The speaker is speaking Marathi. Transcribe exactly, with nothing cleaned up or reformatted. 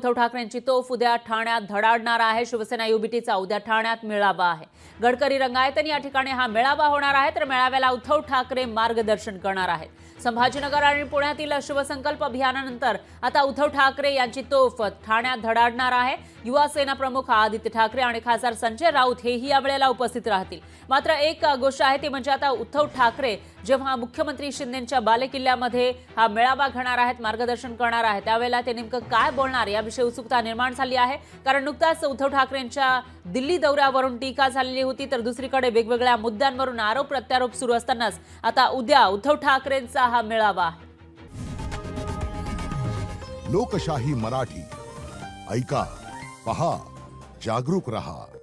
उद्धव ठाकरेंची तोफ उद्या ठाण्यात धडाडणार आहे। शिवसेना युबीटीचा उद्या ठाण्यात मेळावा आहे। गडकरी रंगायतन या ठिकाणी हा मेळावा होणार आहे, तर मेळाव्याला उद्धव ठाकरे मार्गदर्शन करणार आहेत। संभाजीनगर आणि पुण्यातील शिवसंकल्प अभियानानंतर आता उद्धव ठाकरे यांची तोफ ठाण्यात धडाडणार आहे। युवा सेना प्रमुख आदित्य ठाकरे आणि खासदार संजय राऊत हेही या वेळेला उपस्थित राहतील। मात्र एक गोष्ट आहे ती म्हणजे आता उद्धव ठाकरे जेव्हा मुख्यमंत्री शिंदेंच्या बालेकिल्ल्यामध्ये हा मेळावा घेणार आहेत, मार्गदर्शन करणार आहेत, त्यावेळेला ते नेमकं काय बोलणार याविषयी उत्सुकता निर्माण झाली आहे। कारण नुकताच उद्धव ठाकरेंच्या दिल्ली दौऱ्यावरून टीका झालेली होती, तर दुसरीकडे वेगवेगळ्या मुद्द्यांवरून आरोप प्रत्यारोप सुरू असतानाच आता उद्या उद्धव ठाकरेंचा हा मेळावा आहे। लोकशाही मराठी ऐका, पहा, जागरूक रहा।